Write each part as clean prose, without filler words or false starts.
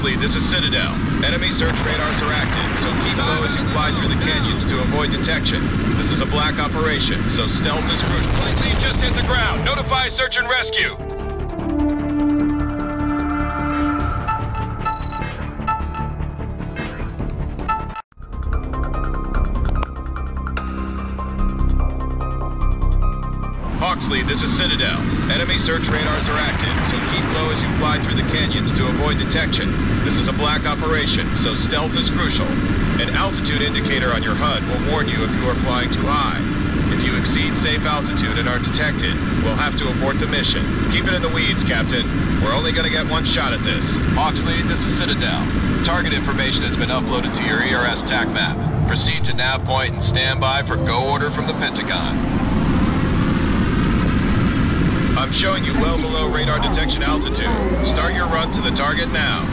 Foxley, this is Citadel. Enemy search radars are active, so keep low as you fly through the canyons to avoid detection. This is a black operation, so stealth is crucial. Clancy just hit the ground. Notify search and rescue. Foxley, this is Citadel. Enemy search radars are active, so keep low as you fly through the canyons to avoid detection. This is a black operation, so stealth is crucial. An altitude indicator on your HUD will warn you if you are flying too high. If you exceed safe altitude and are detected, we'll have to abort the mission. Keep it in the weeds, Captain. We're only gonna get one shot at this. Foxley, this is Citadel. Target information has been uploaded to your ERS TAC map. Proceed to nav point and stand by for go order from the Pentagon. I'm showing you well below radar detection altitude. Start your run to the target now.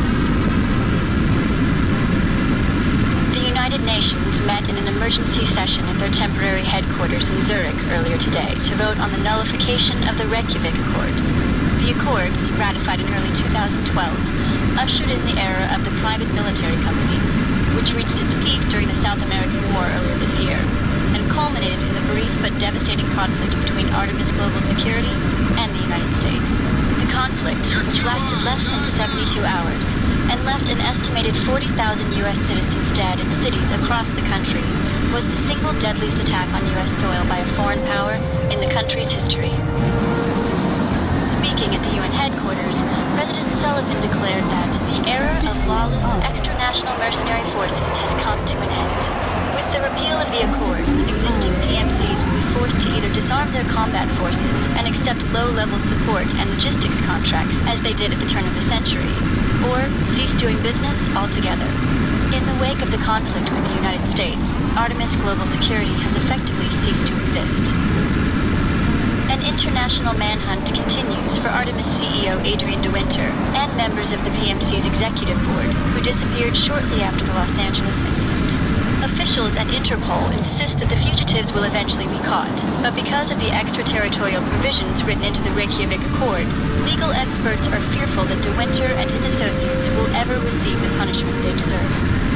The United Nations met in an emergency session at their temporary headquarters in Zurich earlier today to vote on the nullification of the H.A.W.X Accords. The Accords, ratified in early 2012, ushered in the era of the private military companies, which reached its peak during the South American War earlier this year, and culminated in the brief but devastating conflict between Artemis Global Security and the United States. The conflict, which lasted less than 72 hours, and left an estimated 40,000 U.S. citizens dead in cities across the country, was the single deadliest attack on U.S. soil by a foreign power in the country's history. Speaking at the UN headquarters, President Sullivan declared that the era of lawless, extra-national mercenary forces has come to an end. With the repeal of the Accords, existing PMCs will be forced to either disarm their combat forces and accept low-level support and logistics contracts as they did at the turn of the century, or cease doing business altogether. In the wake of the conflict with the United States, Artemis Global Security has effectively ceased to exist. An international manhunt continues for Artemis CEO Adrian de Winter and members of the PMC's executive board, who disappeared shortly after the Los Angeles incident. Officials at Interpol insist that the fugitives will eventually be caught, but because of the extraterritorial provisions written into the H.A.W.X Accord, legal experts are fearful that de Winter and his associates will ever receive the punishment they deserve.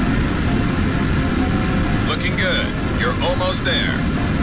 Looking good. You're almost there.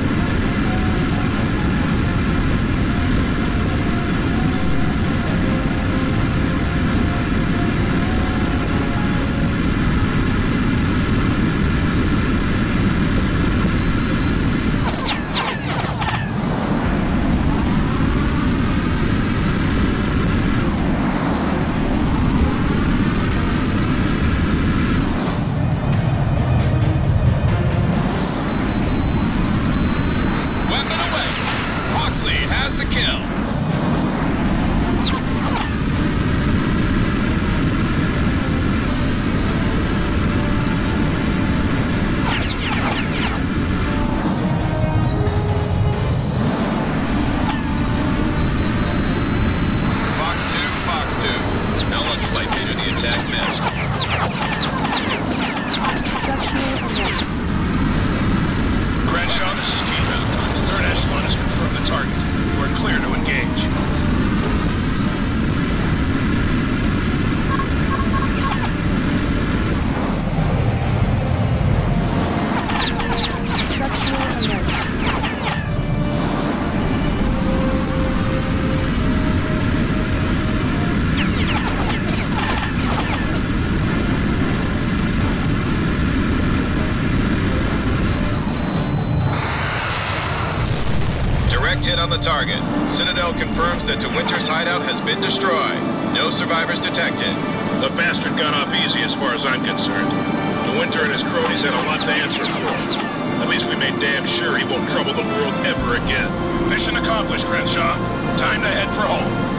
Hit on the target. Citadel confirms that de Winter's hideout has been destroyed. No survivors detected. The bastard got off easy as far as I'm concerned. De Winter and his cronies had a lot to answer for. At least we made damn sure he won't trouble the world ever again. Mission accomplished, Crenshaw. Time to head for home.